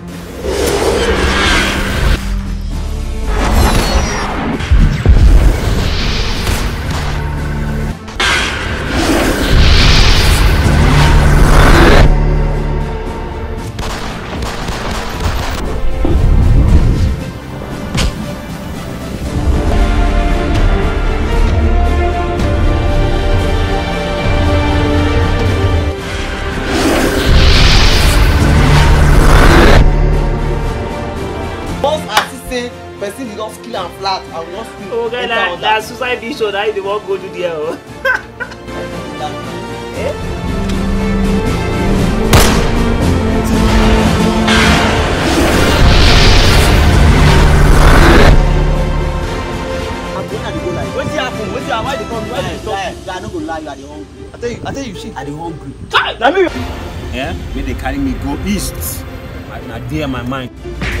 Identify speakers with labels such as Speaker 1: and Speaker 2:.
Speaker 1: Person did not skill and flat and not skill.
Speaker 2: Oh, guy, that suicide mission, that is the one go to there. Oh.
Speaker 1: What's happening? Why they come? Why they stop? You are not gonna lie, you are the hungry. I tell you, shit. I the hungry.
Speaker 2: Yeah, when they carry me go east, I there my mind.